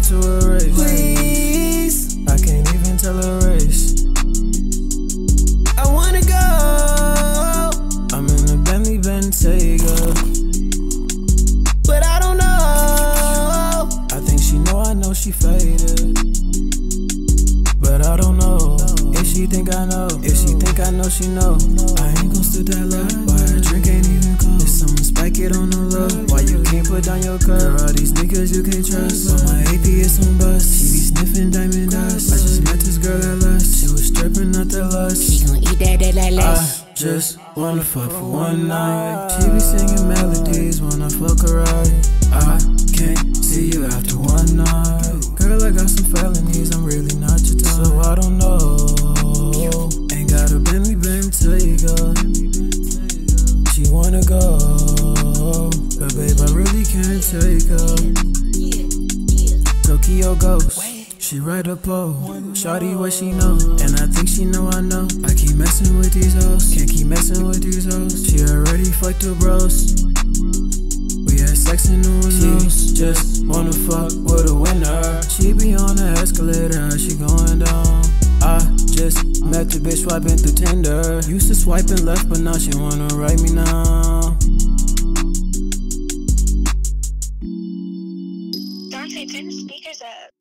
to a race. Please, I can't even tell a race. I wanna go. I'm in a Bentley Bentayga, but I don't know. I think she know I know she faded, but I don't know. If she think I know, if she think I know, she know. I ain't gon' stoop that low. Why her drink ain't even cold? If someone spike it on the low, why you can't put down your cup? Girl, all these niggas you can't trust. But my atheist on bust, she be sniffing diamond dust. I just met this girl at lust, she was stripping out the lust. She gon' eat that lust. I just wanna fuck for one night. She be singing melodies when I fuck her right. I can't see you after one night. Girl, I got some felonies, I'm really not your type. So I don't know. Ain't got a Bentley Bentayga. She wanna go, but babe, I really can't take her. Tokyo Ghost, she write a pole. Shawty what she know, and I think she know I know. I keep messing with these hoes, can't keep messing with these hoes. She already fucked her bros, we had sex in the windows. Just wanna fuck with a winner. She be on the escalator, how she going down? I just met the bitch swiping through Tinder. Used to swiping left, but now she wanna write me now. Dante, turn the speakers up.